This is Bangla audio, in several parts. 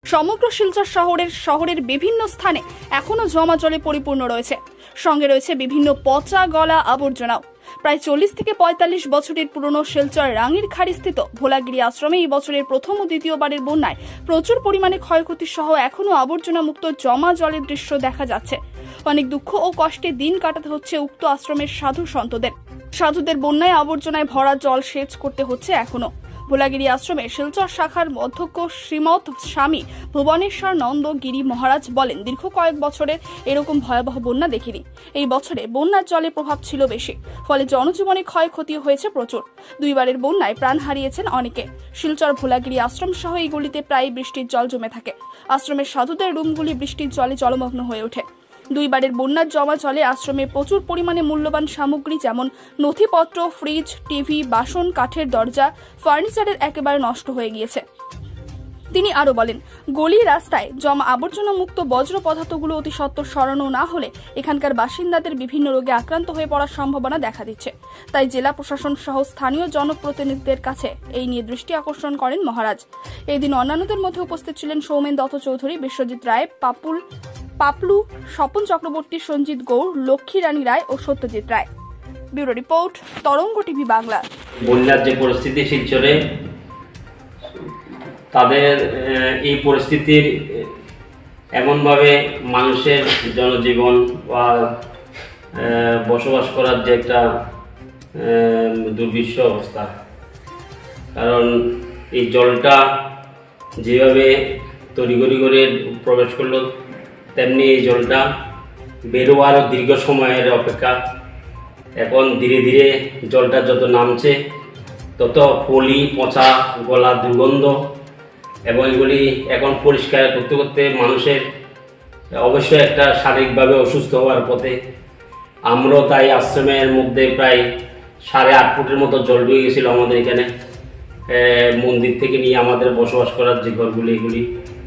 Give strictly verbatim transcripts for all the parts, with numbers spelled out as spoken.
সমগ্র শিলচর শহরের শহরের বিভিন্ন স্থানে এখনো জমা জলে পরিপূর্ণ রয়েছে। সঙ্গে রয়েছে বিভিন্ন পচা গলা আবর্জনাও। প্রায় চল্লিশ থেকে পঁয়তাল্লিশ বছরের পুরনো শিলচর রাঙির খাড়ি স্থিত ভোলাগিরি আশ্রমে এই বছরের প্রথম ও দ্বিতীয়বারের বন্যায় প্রচুর পরিমাণে ক্ষয়ক্ষতি সহ এখনো আবর্জনা মুক্ত জমা জলের দৃশ্য দেখা যাচ্ছে। অনেক দুঃখ ও কষ্টে দিন কাটাতে হচ্ছে উক্ত আশ্রমের সাধু সন্তদের। সাধুদের বন্যায় আবর্জনায় ভরা জল সেচ করতে হচ্ছে এখনো। ভোলাগিরি আশ্রমে শিলচর শাখার অধ্যক্ষ শ্রীমৎ স্বামী ভুবনেশ্বর নন্দ গিরি মহারাজ বলেন, দীর্ঘ কয়েক বছরে এরকম ভয়াবহ বন্যা দেখিনি। এই বছরে বন্যার জলের প্রভাব ছিল বেশি, ফলে জনজীবনে ক্ষয়ক্ষতি হয়েছে প্রচুর। দুইবারের বন্যায় প্রাণ হারিয়েছেন অনেকে। শিলচর ভোলাগিরি আশ্রম সহ এইগুলিতে প্রায় বৃষ্টির জল জমে থাকে। আশ্রমের সাধুদের রুমগুলি বৃষ্টির জলে জলমগ্ন হয়ে ওঠে। দুইবারের বন্যার জমা জলে আশ্রমে প্রচুর পরিমাণে মূল্যবান সামগ্রী যেমন নথিপত্র, ফ্রিজ, টিভি, বাসন, কাঠের দরজা, ফার্নিচারের একেবারে নষ্ট হয়ে গিয়েছে। তিনি আরো বলেন, গলি রাস্তায় জমা আবর্জনা মুক্ত বজ্র পদার্থগুলো অতি সত্বর সরানো না হলে এখানকার বাসিন্দাদের বিভিন্ন রোগে আক্রান্ত হয়ে পড়ার সম্ভাবনা দেখা দিচ্ছে। তাই জেলা প্রশাসন সহ স্থানীয় জনপ্রতিনিধিদের কাছে এই নিয়ে দৃষ্টি আকর্ষণ করেন মহারাজ। এই দিন অন্যান্যদের মধ্যে উপস্থিত ছিলেন সৌমেন দত্ত চৌধুরী, বিশ্বজিৎ রায়, পাপুল পাপলু, স্বপন চক্রবর্তী, সঞ্জিত গৌর, লক্ষ্মী রানী রায় ও Satyajit Roy. Bureau report, Tarang TV Bangla. বন্যার যে পরিস্থিতি শিলচরে, তাদের এই পরিস্থিতির এমনভাবে মানুষের জনজীবন বা বসবাস করার যে একটা দুর্বিষহ অবস্থা, কারণ এই জলটা যেভাবে তড়িঘড়ি করে প্রবেশ করলো, তেমনি এই জলটা বেরোয়ারও দীর্ঘ সময়ের অপেক্ষা। এখন ধীরে ধীরে জলটা যত নামছে তত পলি, পচা গলা, দুর্গন্ধ, এবং এগুলি এখন পরিষ্কার করতে করতে মানুষের অবশ্যই একটা শারীরিকভাবে অসুস্থ হওয়ার পথে। আমরাও তাই আশ্রমের মধ্যে প্রায় সাড়ে আট ফুটের মতো জল ঢুকে গেছিলো আমাদের এখানে, মন্দির থেকে নিয়ে আমাদের বসবাস করার যে ঘরগুলি, এগুলি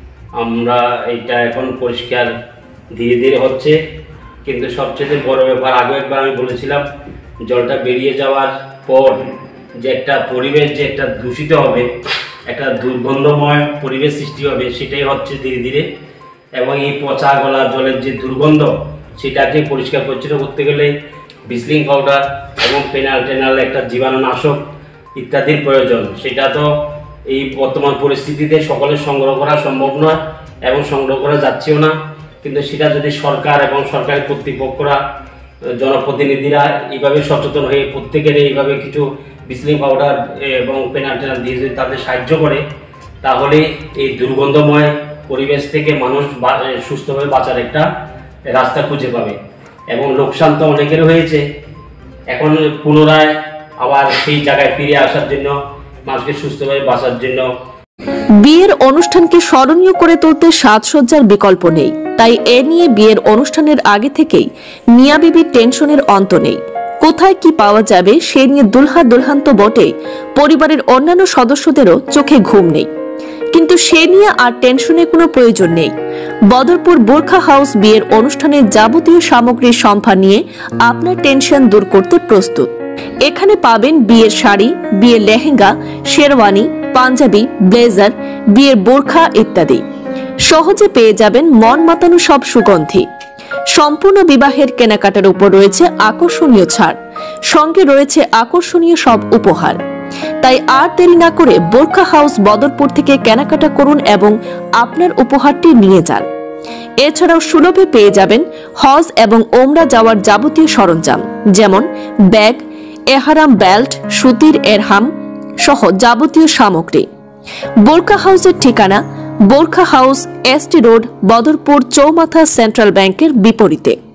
আমরা এইটা এখন পরিষ্কার ধীরে ধীরে হচ্ছে। কিন্তু সবচেয়ে বড় ব্যাপার, আগে একবার আমি বলেছিলাম, জলটা বেরিয়ে যাওয়ার পর যে একটা পরিবেশ যে একটা দূষিত হবে, একটা দুর্গন্ধময় পরিবেশ সৃষ্টি হবে, সেটাই হচ্ছে ধীরে ধীরে। এবং এই পচা গলা জলের যে দুর্গন্ধ, সেটাকে পরিষ্কার পরিচ্ছন্ন করতে গেলে ব্লিচিং পাউডার এবং ফেনাল টেনাল, একটা জীবাণুনাশক ইত্যাদির প্রয়োজন। সেটা তো এই বর্তমান পরিস্থিতিতে সকলের সংগ্রহ করা সম্ভব নয় এবং সংগ্রহ করা যাচ্ছেও না। কিন্তু সেটা যদি সরকার এবং সরকারি কর্তৃপক্ষরা, জনপ্রতিনিধিরা এইভাবে সচেতন হয়ে প্রত্যেকের এইভাবে কিছু ব্লিচিং পাউডার এবং পেনাল টেনাল দিয়ে যদি তাদের সাহায্য করে, তাহলে এই দুর্গন্ধময় পরিবেশ থেকে মানুষ সুস্থভাবে বাঁচার একটা রাস্তা খুঁজে পাবে। এবং লোকসান তো অনেকের হয়েছে, এখন পুনরায় আবার সেই জায়গায় ফিরে আসার জন্য, মানুষকে সুস্থভাবে বাঁচার জন্য। বিয়ের অনুষ্ঠানকে স্মরণীয় করে তুলতে সাজসজ্জার বিকল্প নেই, তাই এ নিয়ে বিয়ের অনুষ্ঠানের আগে থেকেই মিয়া বিবির টেনশনের অন্ত নেই। কোথায় কি পাওয়া যাবে সে নিয়ে দুলহা দুলহান তো বটেই, পরিবারের অন্যান্য সদস্যদেরও চোখে ঘুম নেই। কিন্তু সে নিয়ে আর টেনশনের কোনো প্রয়োজন নেই। বদরপুর বোরখা হাউস বিয়ের অনুষ্ঠানের যাবতীয় সামগ্রীর সম্ভার নিয়ে আপনার টেনশন দূর করতে প্রস্তুত। এখানে পাবেন বিয়ের শাড়ি, বিয়ের লেহেঙ্গা, শেরওয়ানি, পাঞ্জাবি, ব্লেজার, বিয়ের বোরখা ইত্যাদি। সহজে পেয়ে যাবেন মন মাতানো সব সুগন্ধি। সম্পূর্ণ বিবাহের কেনাকাটার উপর রয়েছে আকর্ষণীয় ছাড়, সঙ্গে রয়েছে আকর্ষণীয় সব উপহার। তাই আর দেরি না করে বোরখা হাউস বদরপুর থেকে কেনাকাটা করুন এবং আপনার উপহারটি নিয়ে যান। এছাড়াও সুলভে পেয়ে যাবেন হজ এবং ওমরা যাওয়ার যাবতীয় সরঞ্জাম, যেমন ব্যাগ, এহারাম বেল্ট, সুতির এরহাম সহ যাবতীয় সামগ্রী। বোরখা হাউসের ঠিকানা Burqa house, ST road, Badarpur, চৌমাথা, সেন্ট্রাল ব্যাংকের বিপরীতে।